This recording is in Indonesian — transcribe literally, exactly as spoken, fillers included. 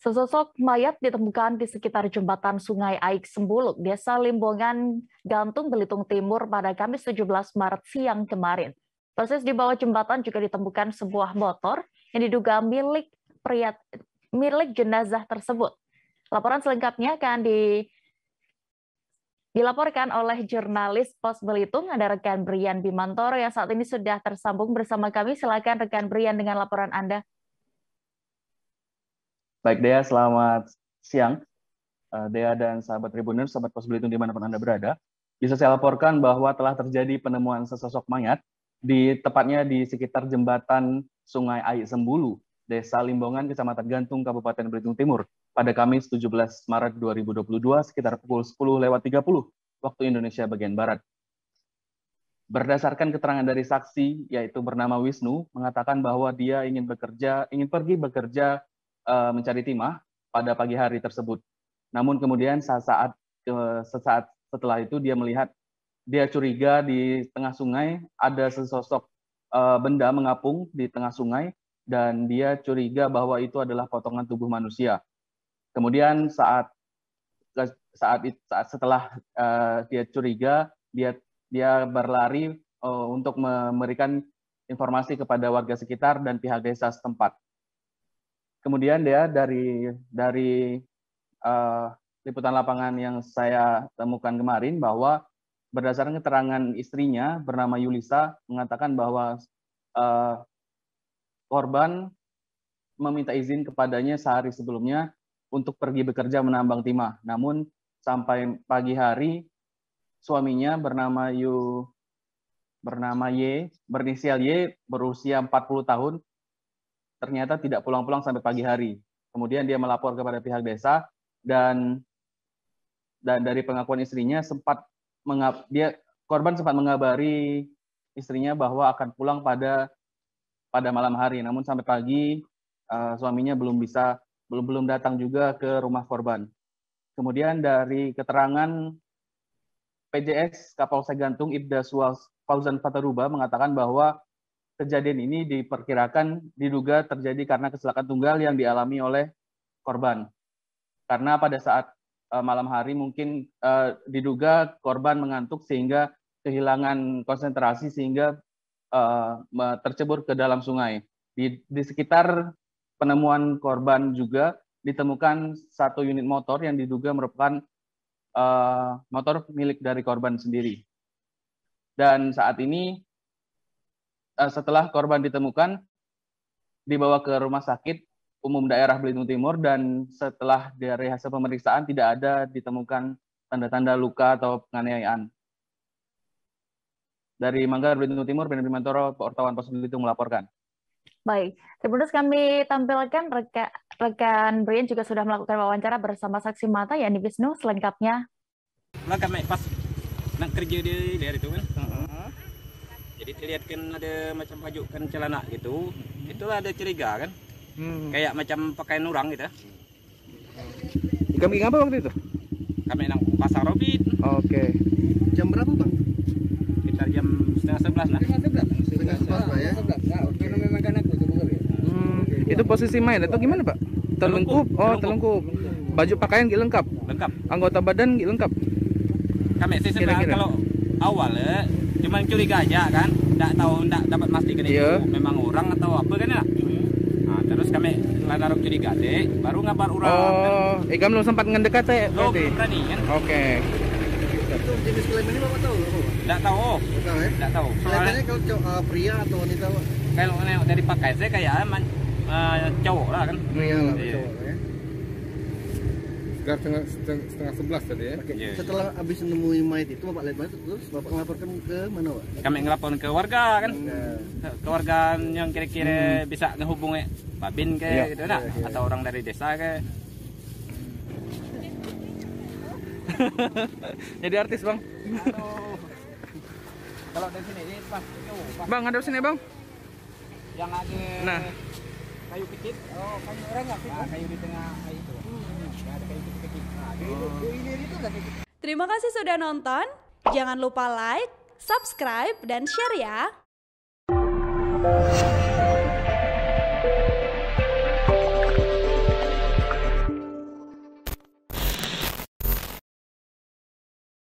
Sesosok mayat ditemukan di sekitar jembatan Sungai Aik Sembuluk, Desa Limbongan, Gantung, Belitung Timur pada Kamis tujuh belas Maret siang kemarin. Persis di bawah jembatan juga ditemukan sebuah motor yang diduga milik pria milik jenazah tersebut. Laporan selengkapnya akan di, dilaporkan oleh jurnalis Pos Belitung, ada rekan Brian Bimantoro yang saat ini sudah tersambung bersama kami. Silakan rekan Brian dengan laporan Anda. Baik Dea, selamat siang. Uh, Dea dan sahabat Tribuners, sahabat Pos Belitung dimanapun Anda berada. Bisa saya laporkan bahwa telah terjadi penemuan sesosok mayat di tepatnya di sekitar jembatan Sungai Aik Sembulu, Desa Limbongan, Kecamatan Gantung, Kabupaten Belitung Timur, pada Kamis tujuh belas Maret dua ribu dua puluh dua sekitar pukul sepuluh lewat tiga puluh waktu Indonesia bagian Barat. Berdasarkan keterangan dari saksi, yaitu bernama Wisnu, mengatakan bahwa dia ingin bekerja, ingin pergi bekerja uh, mencari timah pada pagi hari tersebut. Namun kemudian saat-saat uh, sesaat setelah itu dia melihat, dia curiga di tengah sungai ada sesosok uh, benda mengapung di tengah sungai, dan dia curiga bahwa itu adalah potongan tubuh manusia. Kemudian saat saat, saat setelah uh, dia curiga, dia dia berlari uh, untuk memberikan informasi kepada warga sekitar dan pihak desa setempat. Kemudian dia dari dari uh, liputan lapangan yang saya temukan kemarin bahwa berdasarkan keterangan istrinya bernama Yulisa mengatakan bahwa uh, korban meminta izin kepadanya sehari sebelumnya untuk pergi bekerja menambang timah. Namun sampai pagi hari suaminya bernama Yu bernama Y, berinisial Y, berusia empat puluh tahun, ternyata tidak pulang-pulang sampai pagi hari. Kemudian dia melapor kepada pihak desa, dan dan dari pengakuan istrinya sempat mengab, dia korban sempat mengabari istrinya bahwa akan pulang pada pada malam hari. Namun sampai pagi uh, suaminya belum bisa belum belum datang juga ke rumah korban. Kemudian dari keterangan P J S Kapolsek Gantung Ibda Fauzan Fataruba mengatakan bahwa kejadian ini diperkirakan diduga terjadi karena kecelakaan tunggal yang dialami oleh korban. Karena pada saat uh, malam hari mungkin uh, diduga korban mengantuk sehingga kehilangan konsentrasi sehingga uh, tercebur ke dalam sungai. Di, di sekitar penemuan korban juga ditemukan satu unit motor yang diduga merupakan uh, motor milik dari korban sendiri. Dan saat ini uh, setelah korban ditemukan, dibawa ke rumah sakit umum daerah Belitung Timur, dan setelah dari hasil pemeriksaan tidak ada ditemukan tanda-tanda luka atau penganiayaan. Dari Manggar, Belitung Timur, Brian Bimantoro, wartawan Pos Belitung melaporkan. Baik, terus kami tampilkan reka, rekan Brian juga sudah melakukan wawancara bersama saksi mata, yakni Wisnu. Selengkapnya. Lah kami pas nak kerja di daerah itu kan, uh-huh. Jadi terlihat kan ada macam baju kan celana gitu, hmm. Itulah ada curiga kan, hmm. Kayak macam pakaian orang gitu. Kami ngapa waktu itu? Kami nang pasar Robin. Oke. Okay. Jam berapa bang? Sekitar jam setengah sebelas lah. Setengah sebelas. Setengah sebelas lah ya. Nah, karena memang kan aku itu betul ya. Hmm. Itu posisi main atau gimana pak? Terlengkup. Oh terlengkup. Baju pakaian gak lengkap. Lengkap. Anggota badan gak lengkap. Kami sih sebenarnya kalau awal ya, cuma curiga aja kan, tidak tahu, tidak dapat pastikan itu yeah. Memang orang atau apa kan ya. Nah, terus kami naruh curiga deh, baru ngabar orang. Oh, kan. Eh kamu belum sempat mendekat ya? Oh, belum berani kan. Oke. Okay. Itu jenis kelamin ini bapak tahu? Tidak tahu. Tidak tahu. Tidak tahu. Kelihatannya kalau uh, pria atau wanita pak? Kalau dari pakai saya kayak uh, cowok lah kan. Pria lah, iya. Cowok ya. Sekitar setengah, setengah sebelas tadi ya. Oke. Yeah. Setelah habis nemuin mayat itu bapak lihat mayat terus bapak ngelaporkan ke mana pak? Kami ngelaporkan ke warga kan, hmm. Ke warga yang kira-kira hmm. bisa ngehubungi Babin kayak yeah. Gitu nak, yeah, yeah. Atau orang dari desa kayak. Jadi artis bang. Kalau dari sini ini pas, pas. Bang ada sini bang. Yang ada nah. Kayu kecil. Oh kayu orang nggak sih? Nah, kayu di tengah itu. Terima kasih sudah nonton. Jangan lupa like, subscribe, dan share ya.